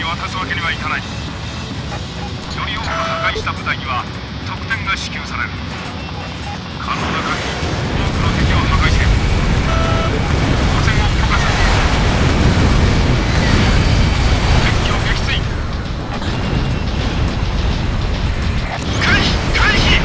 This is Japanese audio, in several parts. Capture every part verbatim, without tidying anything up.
渡すわけにはいかない。より多く破壊した部隊には得点が支給される。可能な限り多くの敵を破壊せよ。当選を許可する。敵を撃墜。回避回避。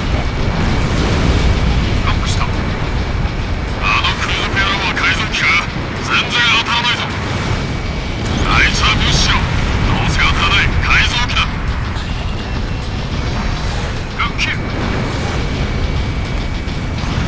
ロックした。あのクルーズペアロは海賊機か。全然当たらないぞ。あいつは無視しろ。どうせ当たらない改造機だ。ロッキー。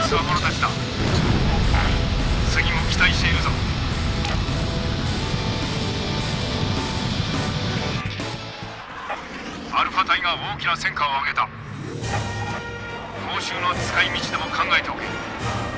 若者たちだ。次も期待しているぞ。アルファ隊が大きな戦果を上げた。報酬の使い道でも考えておけ。